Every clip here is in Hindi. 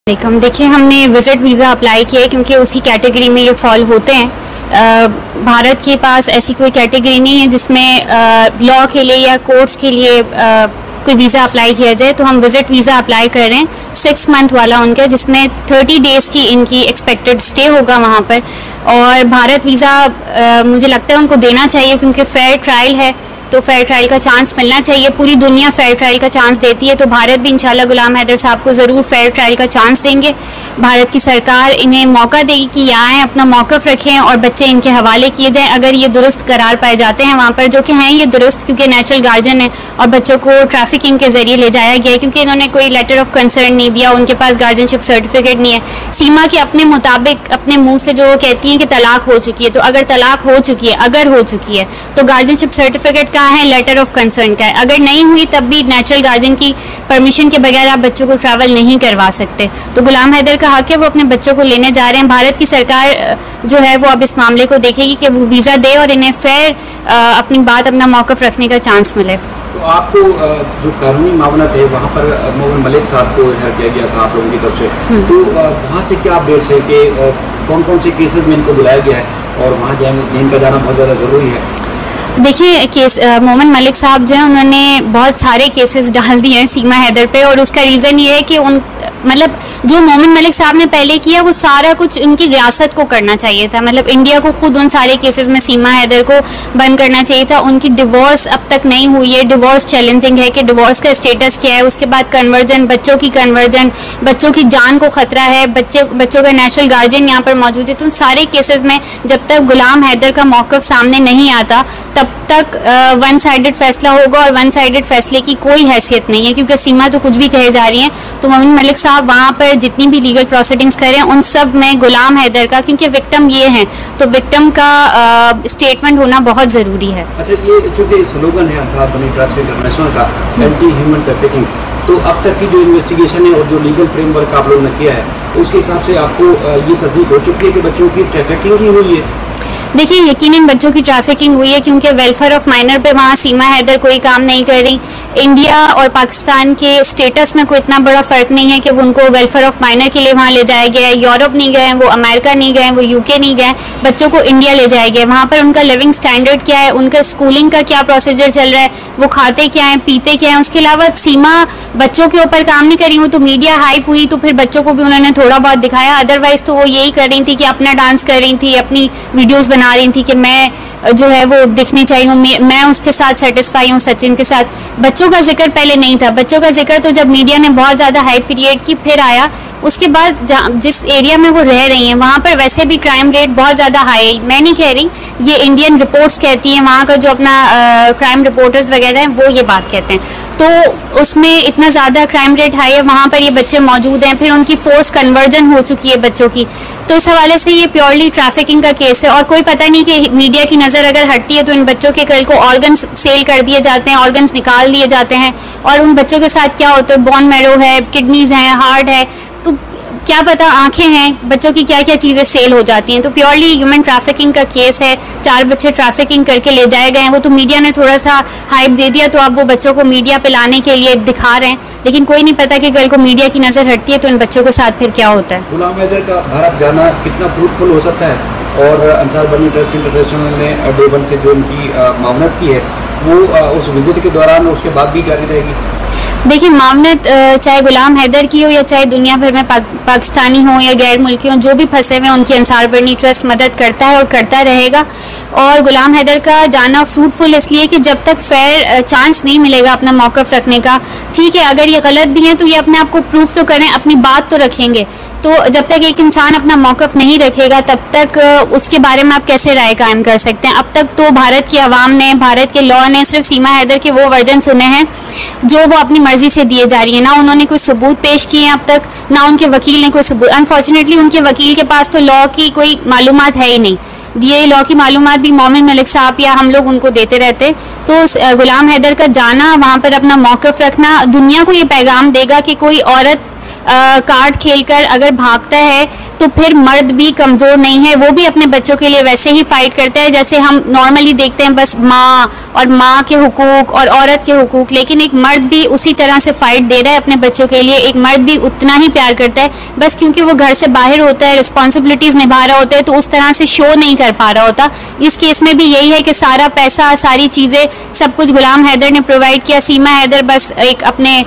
देखिए, हमने विजिट वीज़ा अप्लाई किया है क्योंकि उसी कैटेगरी में ये फॉल होते हैं। भारत के पास ऐसी कोई कैटेगरी नहीं है जिसमें लॉ के लिए या कोर्ट्स के लिए कोई वीज़ा अप्लाई किया जाए, तो हम विजिट वीज़ा अप्लाई कर रहे हैं 6 मंथ वाला उनका, जिसमें 30 डेज़ की इनकी एक्सपेक्टेड स्टे होगा वहाँ पर। और भारत वीज़ा मुझे लगता है उनको देना चाहिए क्योंकि फेयर ट्रायल है, तो फेयर ट्रायल का चांस मिलना चाहिए। पूरी दुनिया फेयर ट्रायल का चांस देती है, तो भारत भी इंशाल्लाह गुलाम हैदर साहब को ज़रूर फेयर ट्रायल का चांस देंगे। भारत की सरकार इन्हें मौका देगी कि यहाँ आएँ, अपना मौक़िफ़ रखें और बच्चे इनके हवाले किए जाएँ। अगर ये दुरुस्त करार पाए जाते हैं वहाँ पर, जो कि हैं ये दुरुस्त क्योंकि नेचुरल गार्जियन है और बच्चों को ट्रैफिकिंग के ज़रिए ले जाया गया है क्योंकि इन्होंने कोई लेटर ऑफ कंसर्न नहीं दिया, उनके पास गार्जियनशिप सर्टिफिकेट नहीं है। सीमा के अपने मुताबिक अपने मुँह से जो कहती हैं कि तलाक हो चुकी है, तो अगर तलाक हो चुकी है, अगर हो चुकी है तो गार्जियनशिप सर्टिफिकेट कहाँ है, लेटर ऑफ कंसर्न का है। अगर नहीं हुई तब भी नेचुरल गार्जियन की परमिशन के बगैर आप बच्चों को ट्रैवल नहीं करवा सकते। तो गुलाम हैदर का हक है, वो अपने बच्चों को लेने जा रहे हैं। भारत की सरकार जो है वो अब इस मामले को देखेगी कि वो वीज़ा दे और इन्हें फेयर अपनी बात, अपना मौक़िफ़ रखने का चांस मिले। तो आपको जो कानूनी मामला थे वहाँ पर मोहम्मद मलिक साहब को हायर किया गया था आप लोगों की तरफ से, तो वहाँ से क्या अपडेट्स है कि कौन कौन से केसेस में इनको बुलाया गया है और वहाँ जाने इनका जाना बहुत ज़्यादा ज़रूरी है? देखिए, केस मोहम्मद मलिक साहब जो हैं उन्होंने बहुत सारे केसेस डाल दिए हैं सीमा हैदर पे, और उसका रीज़न ये है कि मतलब जो मोहम्मद मलिक साहब ने पहले किया वो सारा कुछ उनकी रियासत को करना चाहिए था। मतलब इंडिया को खुद उन सारे केसेस में सीमा हैदर को बंद करना चाहिए था। उनकी डिवोर्स अब तक नहीं हुई है, डिवोर्स चैलेंजिंग है कि डिवोर्स का स्टेटस क्या है। उसके बाद कन्वर्जन, बच्चों की कन्वर्जन, बच्चों की जान को खतरा है, बच्चों का नेशनल गार्जियन यहाँ पर मौजूद है। तो सारे केसेस में जब तक गुलाम हैदर का मौक़िफ़ सामने नहीं आता तब तक वन साइडेड फैसला होगा, और वन साइडेड फैसले की कोई हैसियत नहीं है क्योंकि सीमा तो कुछ भी कहे जा रही हैं। तो मोहम्मद मलिक साहब वहाँ पर जितनी भी लीगल प्रोसीडिंग्स करें उन सब में गुलाम हैदर का, क्योंकि विक्टिम ये हैं, तो विक्टिम का स्टेटमेंट होना बहुत ज़रूरी है। अच्छा, ये चूँकि स्लोगन है ट्रस्ट इंटरनेशनल का एंटी ह्यूमन ट्रैफिकिंग, तो अब तक की जो इन्वेस्टिगेशन है और जो लीगल फ्रेमवर्क आप लोगों ने किया है उसके हिसाब से आपको ये तस्दीक हो चुकी है कि बच्चों की ट्रैफिकिंग ही हुई है? देखिए, यकीनन बच्चों की ट्रैफिकिंग हुई है क्योंकि वेलफेयर ऑफ माइनर पे वहाँ सीमा हैदर कोई काम नहीं कर रही। इंडिया और पाकिस्तान के स्टेटस में कोई इतना बड़ा फ़र्क नहीं है कि वो उनको वेलफेयर ऑफ माइनर के लिए वहाँ ले जाया गया है। यूरोप नहीं गए, वो अमेरिका नहीं गए, वो यूके नहीं गए, बच्चों को इंडिया ले जाया गया। वहाँ पर उनका लिविंग स्टैंडर्ड क्या है, उनका स्कूलिंग का क्या प्रोसीजर चल रहा है, वो खाते क्या हैं, पीते क्या हैं। उसके अलावा सीमा बच्चों के ऊपर काम नहीं करी। वो तो मीडिया हाइप हुई तो फिर बच्चों को भी उन्होंने थोड़ा बहुत दिखाया, अदरवाइज तो वो यही कर रही थी कि अपना डांस कर रही थी, अपनी वीडियोज़ बना रही थी कि मैं जो है वो दिखनी चाहिए हूँ, मैं उसके साथ सेटिस्फाई हूँ, सचिन के साथ। बच्चों का जिक्र पहले नहीं था। बच्चों का जिक्र तो जब मीडिया ने बहुत ज़्यादा हाइप क्रिएट की फिर आया। उसके बाद जिस एरिया में वो रह रही हैं वहाँ पर वैसे भी क्राइम रेट बहुत ज़्यादा हाई है। मैं नहीं कह रही, ये इंडियन रिपोर्ट्स कहती हैं, वहाँ का जो अपना क्राइम रिपोर्टर्स वगैरह हैं वो ये बात कहते हैं। तो उसमें इतना ज़्यादा क्राइम रेट हाई है, वहाँ पर ये बच्चे मौजूद हैं, फिर उनकी फोर्स कन्वर्जन हो चुकी है बच्चों की। तो इस हवाले से ये प्योरली ट्रैफिकिंग का केस है, और कोई पता नहीं कि मीडिया की नज़र अगर हटती है तो इन बच्चों के कल को ऑर्गन्स सेल कर दिए जाते हैं, ऑर्गन्स निकाल दिए जाते हैं, और उन बच्चों के साथ क्या होता है, बोन मैरो है, किडनीज हैं, हार्ट है, तो क्या पता आंखें हैं, बच्चों की क्या क्या चीज़ें सेल हो जाती हैं। तो प्योरली ह्यूमन ट्रैफिकिंग का केस है। 4 बच्चे ट्रैफिकिंग करके ले जाए गए हैं। वो तो मीडिया ने थोड़ा सा हाइप दे दिया, तो अब वो बच्चों को मीडिया पे लाने के लिए दिखा रहे हैं, लेकिन कोई नहीं पता कि कल को मीडिया की नज़र हटती है तो इन बच्चों के साथ फिर क्या होता है। गुलाम हैदर का भारत जाना कितना फ्रूटफुल हो सकता है, और अंसार बनी ट्रस्ट इंटरनेशनल ने डे 1 से जो उनकी मामनत की है वो उस विजिट के दौरान उसके बाद भी जारी रहेगी? देखिए, मामनत चाहे गुलाम हैदर की हो या चाहे दुनिया भर में पाकिस्तानी हो या गैर मुल्की हो, जो भी फंसे हुए हैं उनकी अंसार बनी ट्रस्ट मदद करता है और करता रहेगा। और गुलाम हैदर का जाना फ्रूटफुल इसलिए कि जब तक फेयर चांस नहीं मिलेगा अपना मौक़िफ़ रखने का, ठीक है अगर ये गलत भी हैं तो ये अपने आप को प्रूफ तो करें, अपनी बात तो रखेंगे। तो जब तक एक इंसान अपना मौक़िफ़ नहीं रखेगा तब तक उसके बारे में आप कैसे राय कायम कर सकते हैं। अब तक तो भारत की आवाम ने, भारत के लॉ ने सिर्फ सीमा हैदर के वो वर्जन सुने हैं जो वो अपनी मर्जी से दिए जा रही है। ना उन्होंने कोई सबूत पेश किए हैं अब तक, ना उनके वकील ने कोई सबूत। अनफॉर्चुनेटली उनके वकील के पास तो लॉ की कोई मालूमात है ही नहीं। ये लॉ की मालूमात भी मोहम्मद मलिक साहब या हम लोग उनको देते रहते। तो गुलाम हैदर का जाना, वहाँ पर अपना मौक़िफ़ रखना दुनिया को ये पैगाम देगा कि कोई औरत कार्ड खेलकर अगर भागता है तो फिर मर्द भी कमज़ोर नहीं है, वो भी अपने बच्चों के लिए वैसे ही फाइट करता है जैसे हम नॉर्मली देखते हैं, बस माँ के हुकूक और औरत के हुकूक। लेकिन एक मर्द भी उसी तरह से फाइट दे रहा है अपने बच्चों के लिए। एक मर्द भी उतना ही प्यार करता है, बस क्योंकि वो घर से बाहर होता है, रिस्पॉन्सिबिलिटीज़ निभा रहा होता है, तो उस तरह से शो नहीं कर पा रहा होता। इस केस में भी यही है कि सारा पैसा, सारी चीज़ें, सब कुछ गुलाम हैदर ने प्रोवाइड किया। सीमा हैदर बस एक अपने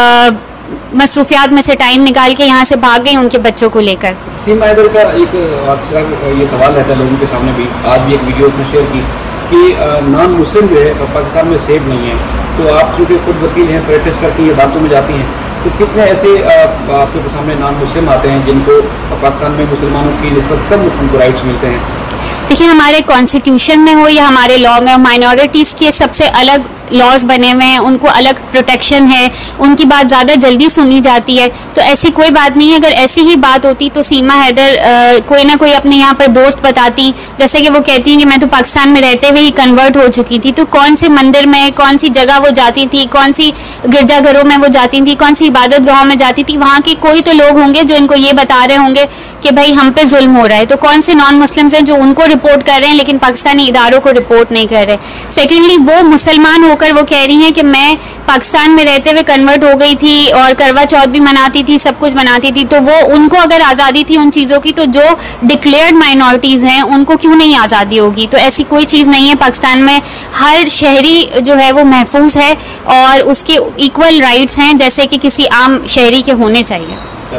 मसरूफियात में से टाइम निकाल के यहाँ से भाग गई उनके बच्चों को लेकर। सीमा हैदर का एक अक्सर ये सवाल रहता है लोगों के सामने, भी आज भी एक वीडियो उसने शेयर की कि नॉन मुस्लिम जो है पाकिस्तान में सेफ नहीं है। तो आप चूँकि खुद वकील हैं, प्रैक्टिस करती हैं, अदालतों में जाती हैं, तो कितने ऐसे आपके सामने नॉन मुस्लिम आते हैं जिनको पाकिस्तान में मुसलमानों की निस्बत कम उनको राइट्स मिलते हैं? देखिए, हमारे कॉन्स्टिट्यूशन में हो या हमारे लॉ में, माइनॉरिटीज़ के सबसे अलग लॉज बने हुए हैं, उनको अलग प्रोटेक्शन है, उनकी बात ज़्यादा जल्दी सुनी जाती है। तो ऐसी कोई बात नहीं है। अगर ऐसी ही बात होती तो सीमा हैदर कोई ना कोई अपने यहाँ पर दोस्त बताती, जैसे कि वो कहती हैं कि मैं तो पाकिस्तान में रहते हुए ही कन्वर्ट हो चुकी थी। तो कौन से मंदिर में, कौन सी जगह वो जाती थी, कौन सी गिरजाघरों में वो जाती थी, कौन सी इबादत गाहों में जाती थी, वहाँ के कोई तो लोग होंगे जो इनको ये बता रहे होंगे कि भाई हम पे जुल्म हो रहा है। तो कौन से नॉन मुस्लिम्स हैं जो उनको रिपोर्ट कर रहे हैं लेकिन पाकिस्तानी इदारों को रिपोर्ट नहीं कर रहे? सेकेंडली, वो मुसलमान होकर वो कह रही हैं कि मैं पाकिस्तान में रहते हुए कन्वर्ट हो गई थी और करवा चौथ भी मनाती थी, सब कुछ मनाती थी। तो वो उनको अगर आज़ादी थी उन चीज़ों की, तो जो डिक्लेयर्ड माइनॉरिटीज़ हैं उनको क्यों नहीं आज़ादी होगी? तो ऐसी कोई चीज़ नहीं है। पाकिस्तान में हर शहरी जो है वो महफूज है और उसके इक्वल राइट्स हैं जैसे कि किसी आम शहरी के होने चाहिए।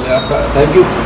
Thank you.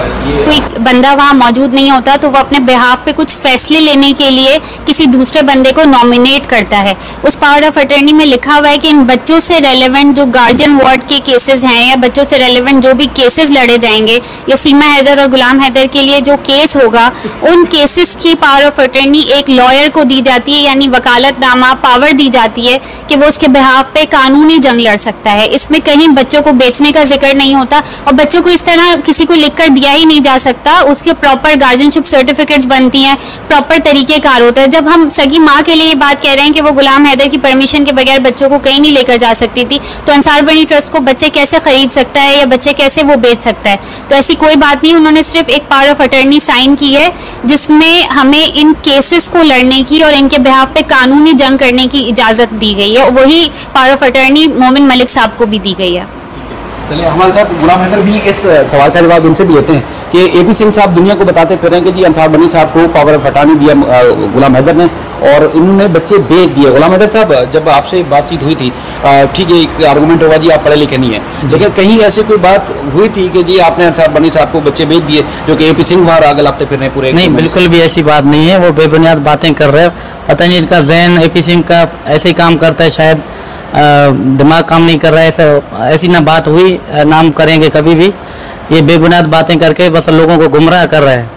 कोई बंदा वहाँ मौजूद नहीं होता तो वो अपने बिहाफ पे कुछ फैसले लेने के लिए किसी दूसरे बंदे को नॉमिनेट करता है। उस पावर ऑफ अटर्नी में लिखा हुआ है कि इन बच्चों से रेलेवेंट जो गार्जियन वार्ड के केसेस हैं या बच्चों से रेलेवेंट जो भी केसेस लड़े जाएंगे या सीमा हैदर और गुलाम हैदर के लिए जो केस होगा, उन केसेस की पावर ऑफ अटर्नी एक लॉयर को दी जाती है, यानी वकालतनामा पावर दी जाती है कि वो उसके बिहाफ पे कानूनी जंग लड़ सकता है। इसमें कहीं बच्चों को बेचने का जिक्र नहीं होता और बच्चों को इस तरह किसी को लिखकर दिया ही नहीं जा सकता। उसके प्रॉपर गार्जियनशिप सर्टिफिकेट्स बनती हैं, प्रॉपर तरीकेकार होता है। जब हम सगी माँ के लिए ये बात कह रहे हैं कि वो गुलाम हैदर की परमिशन के बगैर बच्चों को कहीं नहीं लेकर जा सकती थी, तो अंसार बनी ट्रस्ट को बच्चे कैसे खरीद सकता है या बच्चे कैसे वो बेच सकता है? तो ऐसी कोई बात नहीं। उन्होंने सिर्फ एक पावर ऑफ अटर्नी साइन की है जिसमें हमें इन केसेस को लड़ने की और इनके बिहाफ पे कानूनी जंग करने की इजाजत दी गई है। वही पावर ऑफ अटर्नी मोमिन मलिक साहब को भी दी गई है। चलिए, हमारे साथ गुलाम हैदर भी इस सवाल का जवाब उनसे भी लेते हैं कि एपी सिंह साहब दुनिया को बताते फिर रहे हैं कि जी अंसार बनी साहब को पावर ऑफ अटर्नी दिया गुलाम हैदर ने और इन्होंने बच्चे बेच दिए। गुलाम हैदर साहब, जब आपसे बातचीत हुई थी, ठीक है, एक आर्गूमेंट होगा जी आप पढ़े लिखे नहीं है, लेकिन कहीं ऐसी कोई बात हुई थी कि जी आपने अंसार बनी साहब को बच्चे बेच दिए जो कि एपी सिंह वहाँ आगे लगते फिर रहे पूरे? नहीं, बिल्कुल भी ऐसी बात नहीं है। वो बेबुनियाद बातें कर रहे हैं। पता नहीं इनका जहन एपी सिंह का ऐसे ही काम करता है, शायद दिमाग काम नहीं कर रहा है। ऐसी ना बात हुई, नाम करेंगे कभी भी। ये बेबुनियाद बातें करके बस लोगों को गुमराह कर रहे हैं।